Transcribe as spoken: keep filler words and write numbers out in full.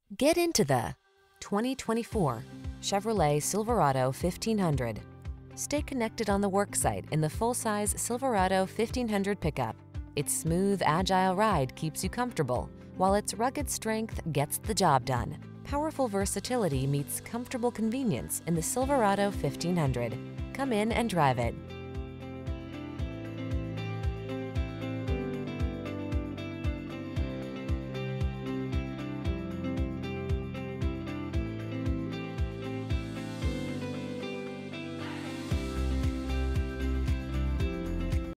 Get into the twenty twenty-four Chevrolet Silverado fifteen hundred. Stay connected on the worksite in the full-size Silverado fifteen hundred pickup. Its smooth, agile ride keeps you comfortable, while its rugged strength gets the job done. Powerful versatility meets comfortable convenience in the Silverado fifteen hundred. Come in and drive it.